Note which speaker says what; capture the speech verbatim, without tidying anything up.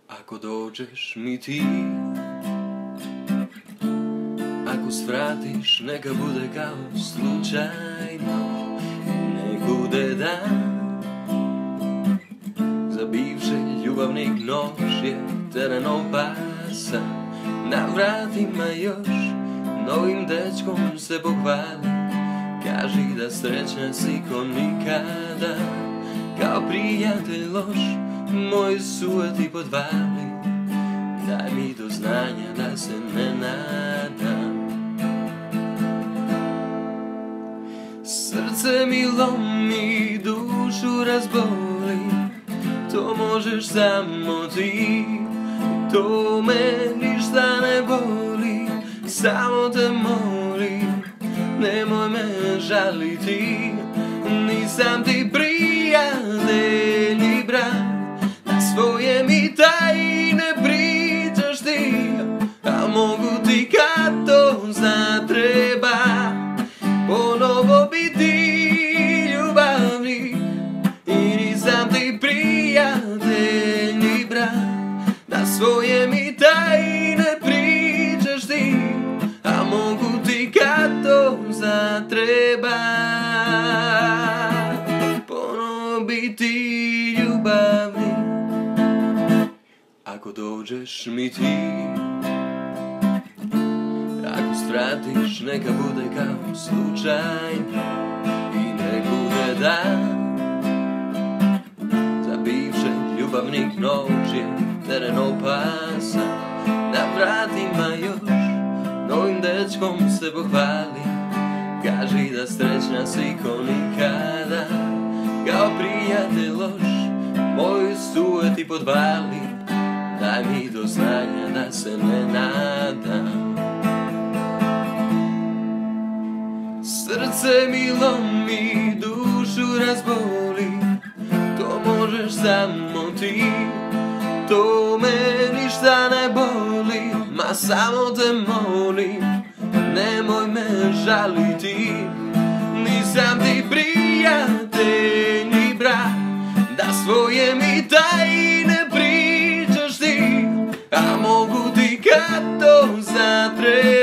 Speaker 1: Ako dođeš mi ti, ako svratiš, neka bude kao slučajno, nek bude dan. Za bivše ljubavnik noć je teren opasan, na vratima još novim dečkom se pohvali. Kaži da srećna si ko nikada, kao prijatelj loš moj suveti podvali. Daj mi do znanja da se ne nadam. Srce mi lomi, dušu razboli, to možeš samo ti. To me ništa ne boli, samo te molim, nemoj me žaliti. Nisam ti prijatelj i brat, na svoje mi tajne pričaš ti, a mogu ti kad to zatreba ponovo biti ljubavni. I nisam ti prijatelj i brat, na svoje mi tajne pričaš ti, a mogu ti kad to zatreba ponovo biti ljubavni. Ako dođeš mi ti, ako svratiš, neka bude kao slučajno i nek bude dan. Za bivše ljubavnik noć je teren opasan, na vratima još novim dečkom se pohvali. Kaži da srećna si ko nikada, kao prijatelj loš moj suveti podvali. Daj mi do znanja da se ne nadam. Srce mi lomi, dušu razboli, to možeš samo ti. To me ništa ne boli, ma samo te molim, nemoj me žaliti. Nisam ti prijatelj ni brat, da svoje mi tajne pričaš ti, a mogu ti kad to zatreba